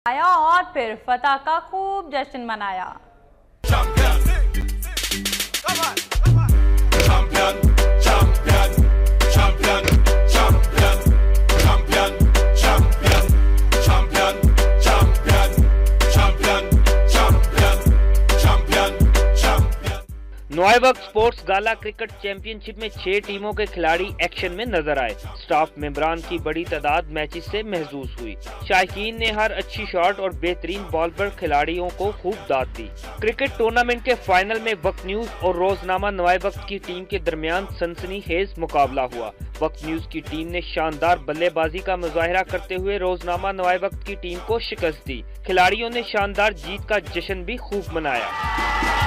आया और फिर फतह का खूब जश्न मनाया। Nawabganj sports gala cricket championship में 6 टीमों के खिलाड़ी एक्शन में नजर आए। स्टाफ मेंबरान की बड़ी तादाद मैचेस से महसूस हुई। शायकीन ने हर अच्छी शॉट और बेहतरीन बॉल पर खिलाड़ियों को खूब दाद दी। क्रिकेट टूर्नामेंट के फाइनल में वक्त न्यूज और रोजनामा नवाबगंज की टीम के दरमियान सनसनीखेज मुकाबला हुआ। वक्त न्यूज की टीम ने शानदार बल्लेबाजी का मुजाहिरा करते हुए रोजनामा नवाबगंज की टीम को शिकस्त दी। खिलाड़ियों ने शानदार जीत का जश्न भी खूब मनाया।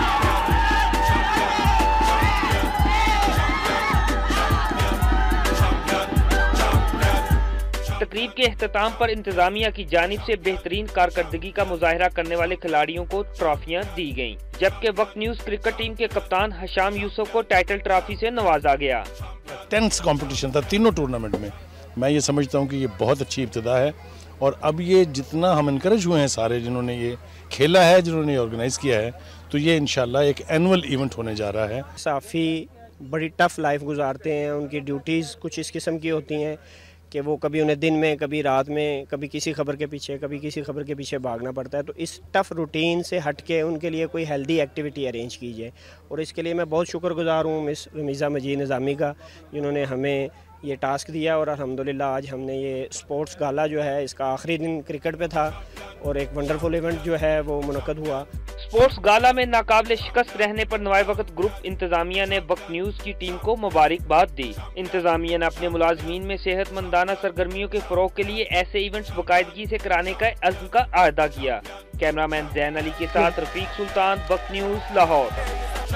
तकरीब के इख्तिताम पर इंतजामिया की जानिब से बेहतरीन कारकर्दगी का मुजाहिरा करने वाले खिलाड़ियों को ट्रॉफियां दी गईं, जबकि वक्त न्यूज क्रिकेट टीम के कप्तान हशाम यूसुफ को टाइटल ट्रॉफी से नवाजा गया। टेंस कंपटीशन था तीनों टूर्नामेंट में। मैं ये समझता हूँ कि ये बहुत अच्छी इब्तिदा है और अब ये जितना हम इनकरेज हुए हैं सारे जिन्होंने ये खेला है, जिन्होंने ये ऑर्गेनाइज किया है, तो ये इंशाल्लाह एक एनुअल इवेंट होने जा रहा है। साफ़ी बड़ी टफ लाइफ गुजारते हैं, उनकी ड्यूटीज़ कुछ इस किस्म की होती हैं कि वो कभी उन्हें दिन में, कभी रात में, कभी किसी खबर के पीछे, कभी किसी खबर के पीछे भागना पड़ता है। तो इस टफ रूटीन से हट के उनके लिए कोई हेल्दी एक्टिविटी अरेंज कीजिए और इसके लिए मैं बहुत शुक्रगुजार हूँ मिस रमीज़ा मजीद निज़ामी का, जिन्होंने हमें ये टास्क दिया और अल्हम्दुलिल्लाह आज हमने ये स्पोर्ट्स गाला जो है इसका आखिरी दिन क्रिकेट पे था और एक वंडरफुल इवेंट जो है वो मुनक्कद हुआ। स्पोर्ट्स गाला में नाकाबिले शिकस्त रहने पर नवाबगंज ग्रुप इंतजामिया ने वक्त न्यूज की टीम को मुबारकबाद दी। इंतजामिया ने अपने मुलाजमीन में सेहतमंदाना सरगर्मियों के फरोग के लिए ऐसे इवेंट्स बाकायदगी से कराने का अज़्म का अहदा किया। कैमरामैन जैन अली के साथ रफीक सुल्तान, वक्त न्यूज, लाहौर।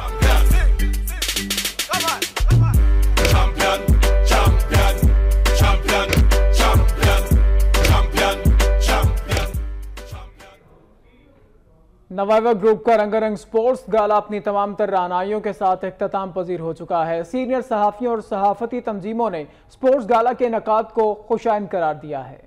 नवाबगंज ग्रुप का रंगारंग स्पोर्ट्स गाला अपनी तमाम तर रानाइयों के साथ इख्तिताम पजीर हो चुका है। सीनियर सहाफ़ियों और सहाफ़ती तंजीमों ने स्पोर्ट्स गाला के इनेकाद को खुशाइन करार दिया है।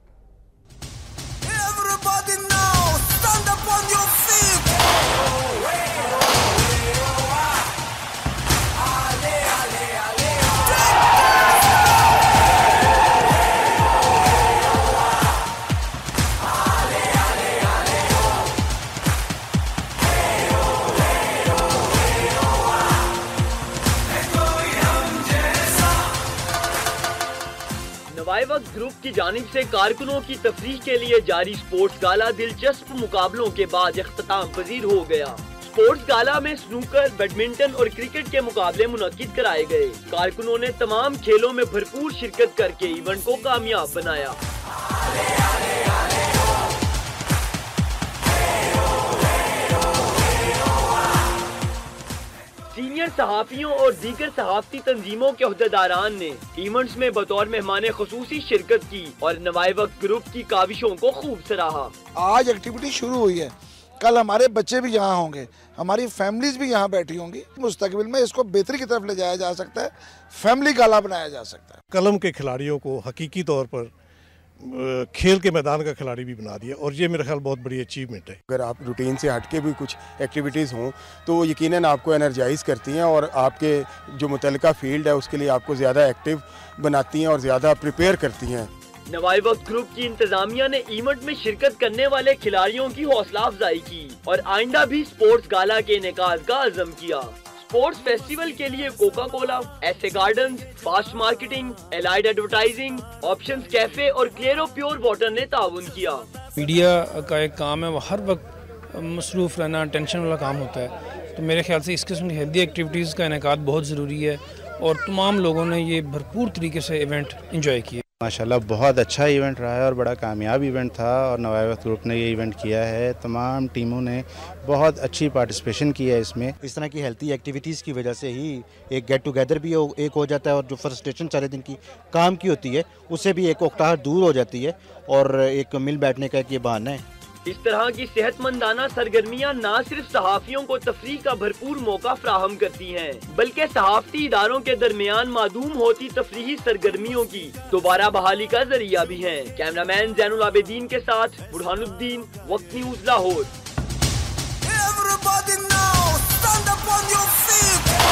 नवाबगंज ग्रुप की जानिब से कारकुनों की तफरीह के लिए जारी स्पोर्ट्स गाला दिलचस्प मुकाबलों के बाद इख्तिताम पजीर हो गया। स्पोर्ट्स गाला में स्नूकर, बैडमिंटन और क्रिकेट के मुकाबले मुनक्किद कराए गए। कारकुनों ने तमाम खेलों में भरपूर शिरकत करके इवेंट को कामयाब बनाया। सीनियर सहाफ़ियों और दीगर सहाफ़ती तंजीमों के अहदेदारान ने इवेंट्स में बतौर मेहमान खुसूसी शिरकत की और नवाबगंज ग्रुप की काविशों को खूब सराहा। आज एक्टिविटी शुरू हुई है, कल हमारे बच्चे भी यहाँ होंगे, हमारी फैमिलीज भी यहाँ बैठी होंगी। मुस्तकबिल में इसको बेहतरी की तरफ ले जाया जा सकता है, फैमिली गाला बनाया जा सकता है। कलम के खिलाड़ियों को हकीकी तौर पर खेल के मैदान का खिलाड़ी भी बना दिया और ये मेरा ख्याल बहुत बड़ी अचीवमेंट है। अगर आप रूटीन से हटके भी कुछ एक्टिविटीज़ हों तो यकीनन आपको एनर्जाइज करती हैं और आपके जो मुतल्लिका फील्ड है उसके लिए आपको ज़्यादा एक्टिव बनाती हैं और ज़्यादा प्रिपेयर करती हैं। नवाबगंज ग्रुप की इंतजामिया ने इवेंट में शिरकत करने वाले खिलाड़ियों की हौसला अफजाई की और आइंदा भी स्पोर्ट्स गाला के इनेकाद का अज़म किया। स्पोर्ट्स फेस्टिवल के लिए कोका कोला, एसे gardens, fast marketing, allied advertising, options cafe और क्लियरो प्योर वाटर ने ताउन किया। मीडिया का एक काम है, वो हर वक्त मसरूफ रहना, टेंशन वाला काम होता है, तो मेरे ख्याल से इस किस्म की हेल्दी एक्टिविटीज़ का इनेकाद बहुत ज़रूरी है और तमाम लोगों ने ये भरपूर तरीके से इवेंट इंजॉय किया। माशाल्लाह बहुत अच्छा इवेंट रहा है और बड़ा कामयाब इवेंट था और नवाबगंज ग्रुप ने ये इवेंट किया है। तमाम टीमों ने बहुत अच्छी पार्टिसिपेशन की है इसमें। इस तरह की हेल्थी एक्टिविटीज़ की वजह से ही एक गेट टुगेदर भी एक हो जाता है और जो फ्रस्ट्रेशन सारे दिन की काम की होती है उससे भी एक उकताहट दूर हो जाती है और एक मिल बैठने का एक ये बहाना है। اس طرح کی صحت مندانہ سرگرمیاں نہ صرف صحافیوں کو تفریح کا بھرپور موقع فراہم کرتی ہیں بلکہ صحافتی اداروں کے درمیان معدوم ہوتی تفریحی سرگرمیوں کی دوبارہ بحالی کا ذریعہ بھی ہیں۔ کیمرہ مین زین العابدین کے ساتھ Burhanuddin, Waqt news Lahore. Everybody now, stand up on your feet.